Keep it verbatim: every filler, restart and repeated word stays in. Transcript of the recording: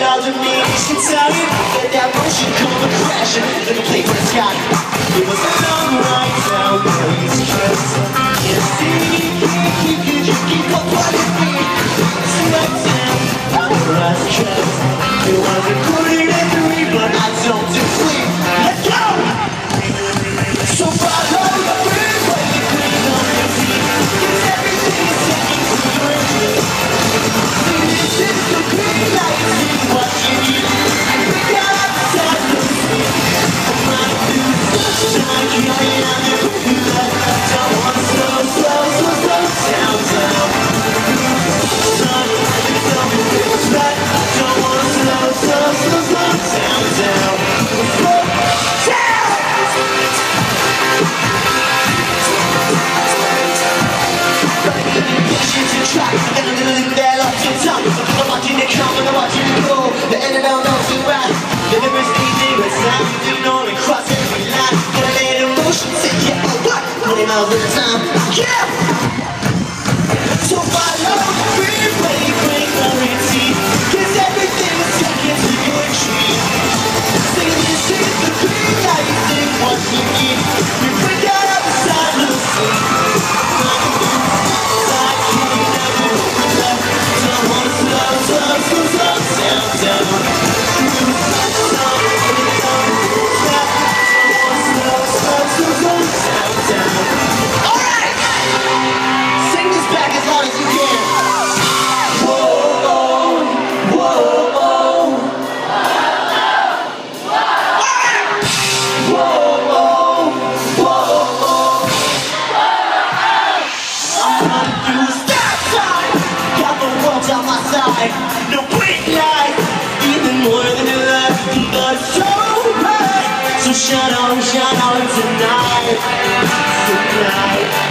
all you need is your time. Let that motion come and crashing like a plane from the sky. It was a long ride down these tracks. Can't see, can't keep you, you keep up what it means. Slow down, I'm the last track. You want to put it in three, but I don't do sleep. Let's go! So follow the wind when you clean on your feet. Cause everything is taking to your dream. See, this is the green light, see what you need. We got outside the sea. I'm running through the sunshine, carrying on the blue light. Don't want to slow, slow, slow, slow down, down. Sun, tell me what's right. Don't want to slow, slow, slow, slow down, down. Slow down! Try, and I'm gonna leave that up to top. I'm watching it come and I'm watching it go. The end of the nose is right. The difference easy, but sound you ignore and cross every line. Gotta let emotion take you over. twenty miles at a time. Yeah! So follow the freeway, break the routine. Cause everything is taken to your dream. Sing this is the green light, sing what you need. We break out of the side of the sea. No quick light, even more than a life, but so bright. So shine on, shine on tonight, tonight.